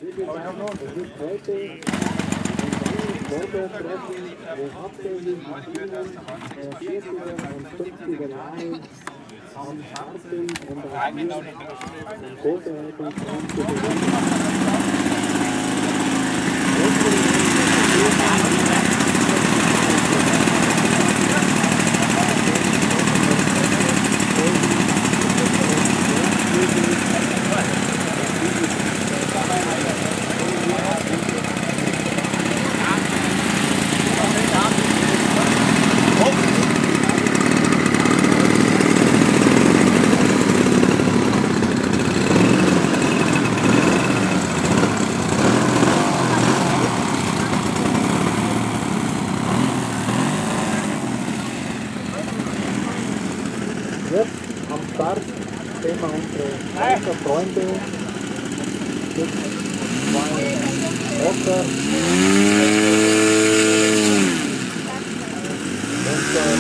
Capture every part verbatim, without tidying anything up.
Es ist heute ein Sportlertreffen, wo hauptsächlich Maschinen der vierziger und fünfziger Jahre am Start sind und auch hier in Vorbereitung zu gewinnen. Jetzt am Start sehen wir unsere Schweizer Freunde mit zwei Rocker und der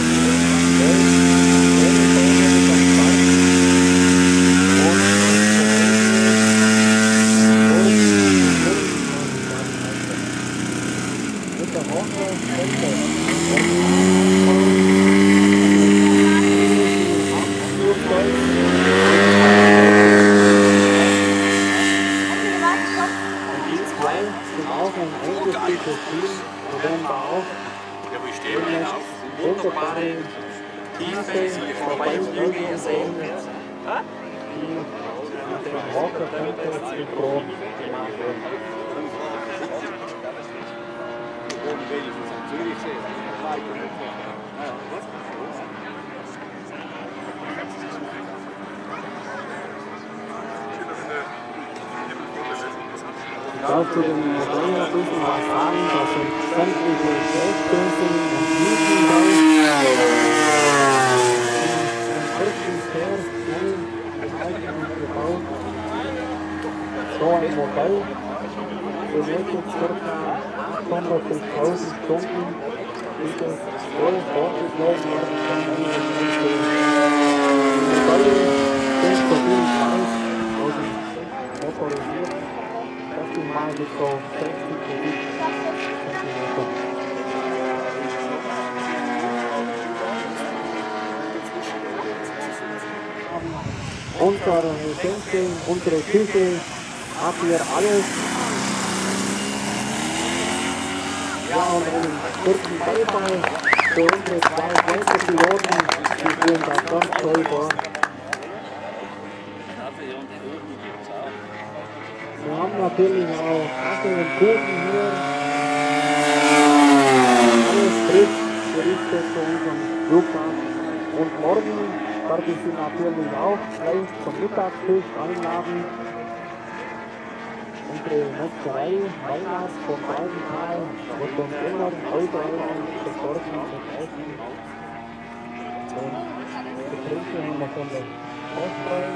mit der Rocker auch ein eingespieltes Team, wir werden da auch wunderbare Tiefe vorbeifliegen sehen, die mit dem Walker Contest in Pro gemacht werden. Ich darf zu den Modellen ein bisschen was sagen, das sind sämtliche Selbstgrößen und Mieten da. Im vierzig Fair schnell gehalten und gebaut. So ein Modell benötigt ca. achthundert bis tausend Stunden, bis es so vorgeflogen werden kann, wie es entsteht. Die Modelle sind so viel Preis, also motorisiert. Das sind mal mit so sechzig bis siebzig Zentimeter. Unsere Geschenke, unsere Küche hat hier alles. Ja, und einen kurzen Beifall für unsere zwei Piloten, die führen das ganz toll vor. Wir haben natürlich auch Kaffee und Kuchen hier. Alles frisch gerichtet zu unserem Flugplatz. Und morgen darf ich Sie natürlich auch gleich zum Mittagstisch einladen. Unsere Metzgerei Weihnachts vom Weidental wird uns immer ausreichend versorgen mit Essen. Und Getränke haben wir von der Ostbräu.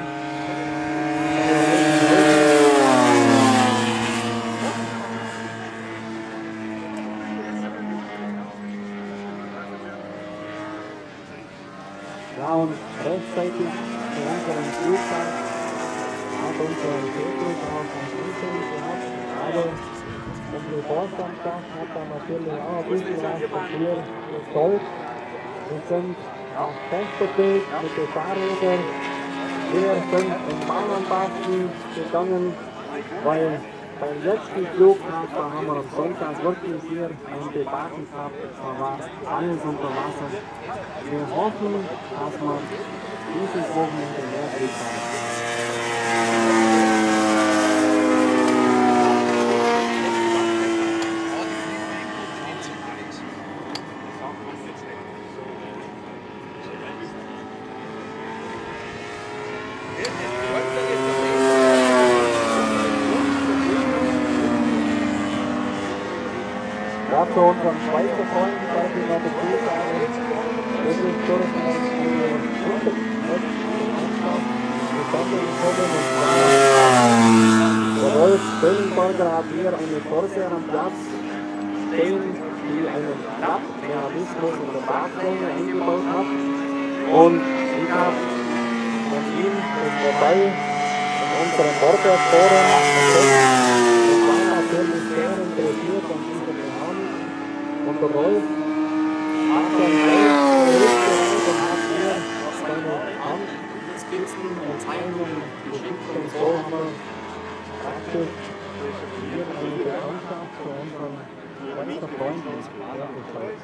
Ja, und rechtzeitig zu unserem Flugplatz hat unser Petrus auch ein Meeting gehabt, aber unsere Vorstandschaft hat da natürlich auch ein bisschen was dafür gesollt. Wir sind auf Festbetrieb mit den Fahrrädern, wir sind in Bauernbasten gegangen, weil beim letzten Flugtag, da haben wir am Sonntag wirklich hier ein Debatten gehabt, da war alles unter Wasser. Wir hoffen, dass wir dieses Wochenende mehr Glück haben. Ja, zu unseren Schweizer Freunden darf ich noch dazu sagen, das ist durch eine Unterkunft zusammengekommen und zwar der Rolf Stellenberger hat hier eine Corsair am Platz stehen, die einen Klappmechanismus in der Tragfläche eingebaut hat und ich habe von ihm das Modell in unserem Bordwerkforum entdeckt. unser Rolf hat dann hilfsbereit und hat mir seine Handspitzen und Meinungen geschickt und so haben wir praktisch hier eine Bekanntschaft zu unseren ganzen Freunden hergestellt.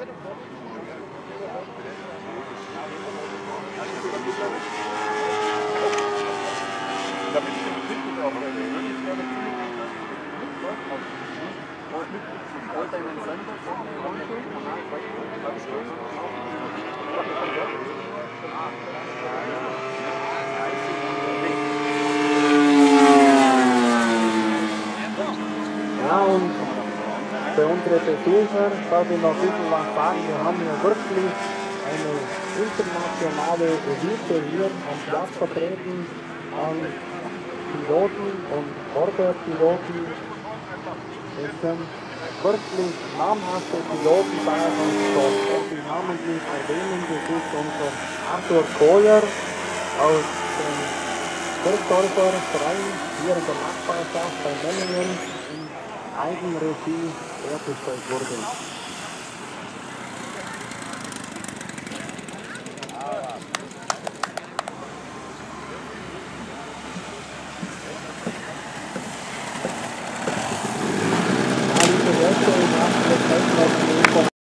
Ja, und für unsere Besucher darf ich noch ein bisschen was sagen. Wir haben ja wirklich eine internationale Elite hier am Platz vertreten, an Piloten und Motorpiloten. Es sind wirklich namhafte Piloten bei uns, und die namentlich erwähnen, das ist unser Arthur Kohler aus dem Bergdorfer Verein hier in der Nachbarschaft bei Memmingen in Eigenregie hergestellt wurde.